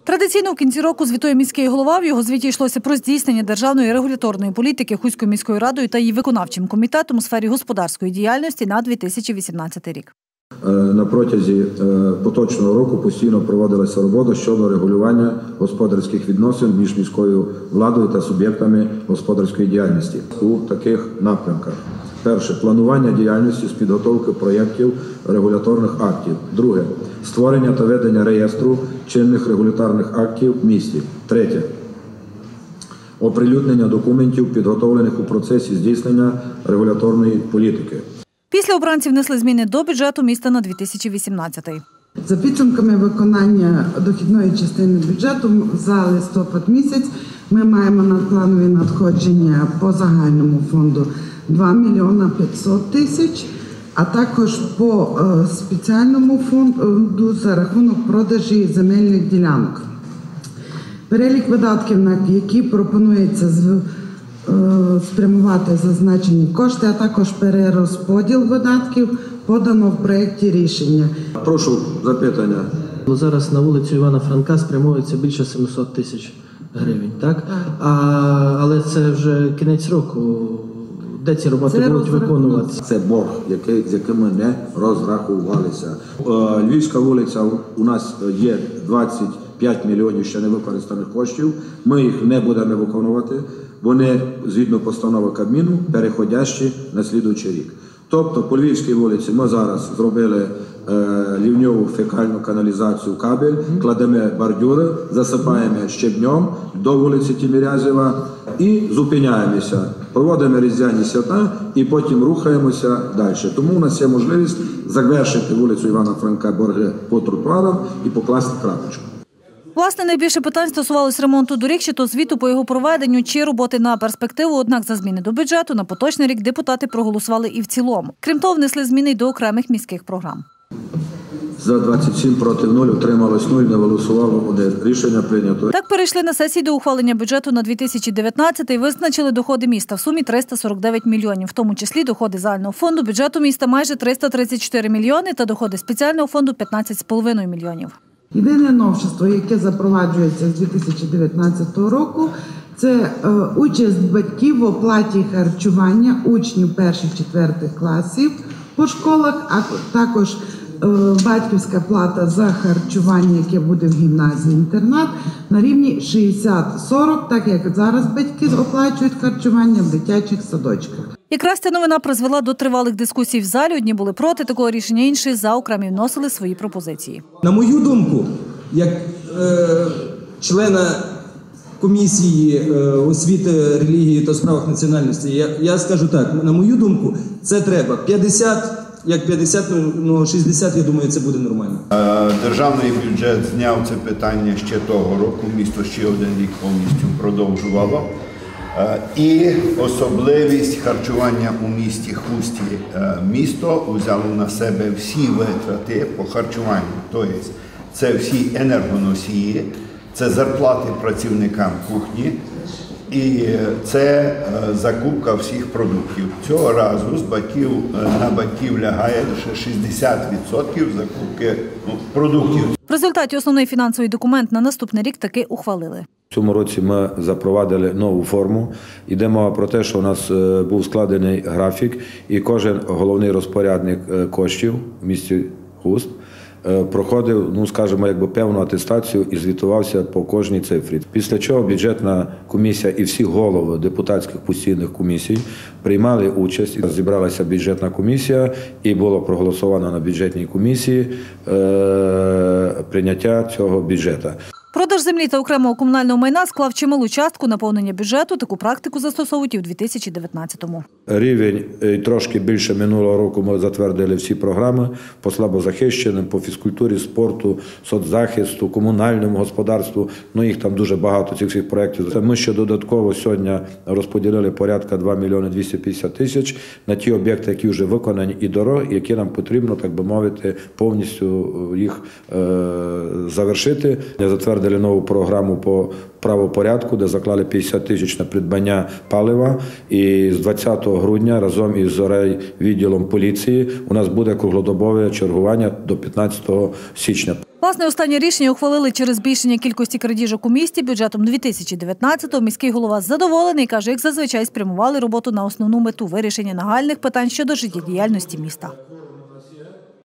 Традиційно в кінці року звітує міський голова. В його звіті йшлося про здійснення державної регуляторної політики Хуською міською радою та її виконавчим комітетом у сфері господарської діяльності на 2018 рік. На протязі поточного року постійно проводилася робота щодо регулювання господарських відносин між міською владою та суб'єктами господарської діяльності у таких напрямках. Перше – планування діяльності з підготовки проєктів регуляторних актів. Друге – створення та ведення реєстру чинних регуляторних актів в місті. Третє – оприлюднення документів, підготовлених у процесі здійснення регуляторної політики. Після обранці внесли зміни до бюджету міста на 2018. За підсумками виконання дохідної частини бюджету за листопад місяць ми маємо надпланові надходження по загальному фонду 2 мільйона 500 тисяч, а також по спеціальному фонду за рахунок продажі земельних ділянок. Перелік видатків, на які пропонується спрямувати зазначені кошти, а також перерозподіл видатків подано в проєкті рішення. Прошу запитання. Зараз на вулицю Івана Франка спрямовується більше 700 тисяч гривень, так? Але це вже кінець року. Де ці роботи будуть виконуватися? Це борг, з яким ми не розрахувалися. Львівська вулиця у нас є 25 мільйонів ще невикористаних коштів. Ми їх не будемо виконувати. Вони, згідно постанови Кабміну, переходящі на слідуючий рік. Тобто по Львівській вулиці ми зараз зробили лівньову фекальну каналізацію, кабель, кладемо бордюри, засипаємо щебнем до вулиці Тімірязєва і зупиняємося. Проводимо різдвяні свята і потім рухаємося далі. Тому у нас є можливість завершити вулицю Івана Франка борги по тротуарам і покласти крапочку. Власне, найбільше питань стосувалось ремонту доріг, чи то звіту по його проведенню, чи роботи на перспективу. Однак за зміни до бюджету на поточний рік депутати проголосували і в цілому. Крім того, внесли зміни й до окремих міських програм. За 27 проти 0, утрималось 0, не голосувало 1. Рішення прийнято. Так перейшли на сесії до ухвалення бюджету на 2019 і визначили доходи міста в сумі 349 мільйонів, в тому числі доходи загального фонду бюджету міста майже 334 мільйони та доходи спеціального фонду 15,5 мільйонів. Єдине новшество, яке запроваджується з 2019 року, це участь батьків в оплаті харчування учнів 1-4 класів по школах, а також батьківська плата за харчування, яке буде в гімназії-інтернат, на рівні 60-40, так як зараз батьки оплачують харчування в дитячих садочках. Якраз ця новина призвела до тривалих дискусій в залі. Одні були проти такого рішення, інші за, окремі вносили свої пропозиції. На мою думку, як члена комісії освіти, релігії та справах національності, я скажу так, на мою думку, це треба 50, як 50, ну 60, я думаю, це буде нормально. Державний бюджет зняв це питання ще того року, місто ще один рік повністю продовжувало. І особливість харчування у місті Хусті. Місто взяло на себе всі витрати по харчуванню. Тобто це всі енергоносії, це зарплати працівникам кухні і це закупка всіх продуктів. Цього разу на батьків лягає ще 60% закупки продуктів. В результаті основний фінансовий документ на наступний рік таки ухвалили. В цьому році ми запровадили нову форму. Йде мова про те, що у нас був складений графік, і кожен головний розпорядник коштів в місті Хуст проходив, скажімо, певну атестацію і звітувався по кожній цифрі. Після чого бюджетна комісія і всі голови депутатських постійних комісій приймали участь. Зібралася бюджетна комісія і було проголосовано на бюджетній комісії прийняття цього бюджету. Продаж землі та окремого комунального майна склав чималу частку наповнення бюджету. Таку практику застосовують і в 2019-му. Рівень трошки більше минулого року ми затвердили всі програми по слабозахищеним, по фізкультурі, спорту, соцзахисту, комунальному господарству. Їх там дуже багато, цих всіх проєктів. Ми ще додатково сьогодні розподілили порядка 2 мільйони 250 тисяч на ті об'єкти, які вже виконані, і дороги, які нам потрібно, так би мовити, повністю їх завершити. Затвердили запровадили нову програму по правопорядку, де заклали 50 тисяч на придбання палива. І з 20 грудня разом із райвідділом поліції у нас буде круглодобове чергування до 15 січня. Власне, останнє рішення ухвалили через збільшення кількості крадіжок у місті. Бюджетом 2019-го міський голова задоволений, каже, як зазвичай спрямували роботу на основну мету – вирішення нагальних питань щодо життєдіяльності міста.